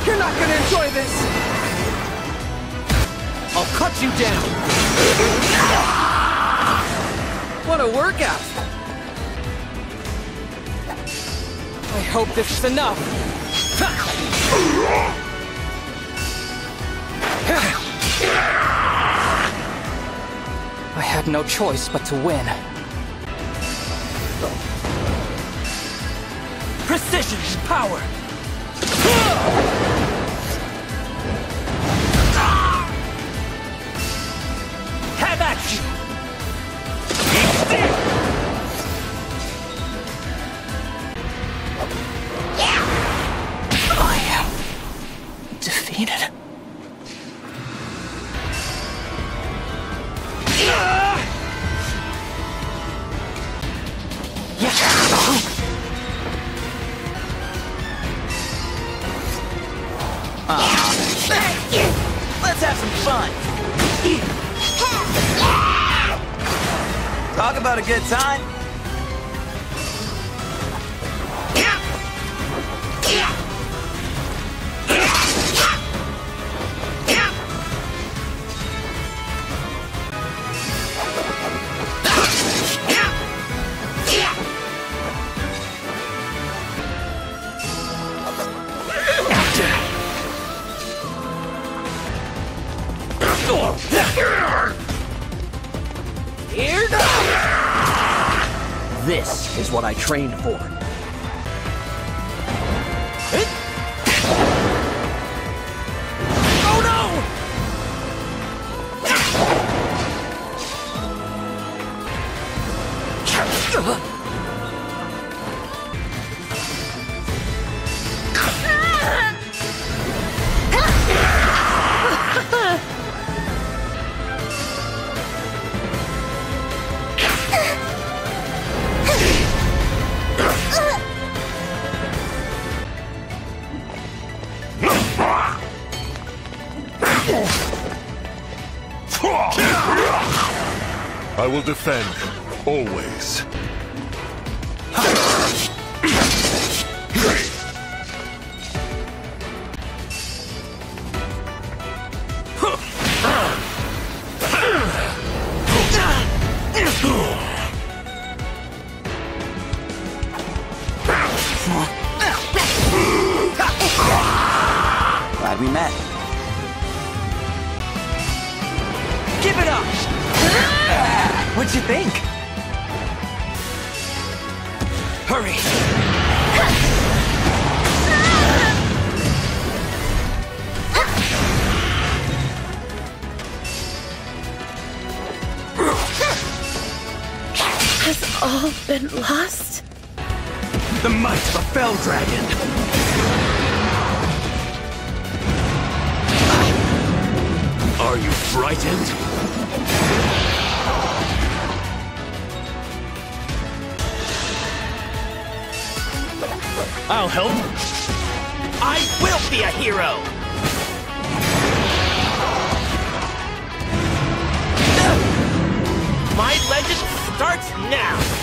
You're not gonna enjoy this! I'll cut you down! What a workout! I hope this is enough! I had no choice but to win. Precision is power! Have at you! I am defeated. Let's have some fun. Talk about a good time. This is what I trained for. Oh no! I will defend, always. Glad we met. Give it up! What'd you think? Hurry! Has all been lost? The might of a fell dragon! Are you frightened? I'll help. I will be a hero! My legend starts now!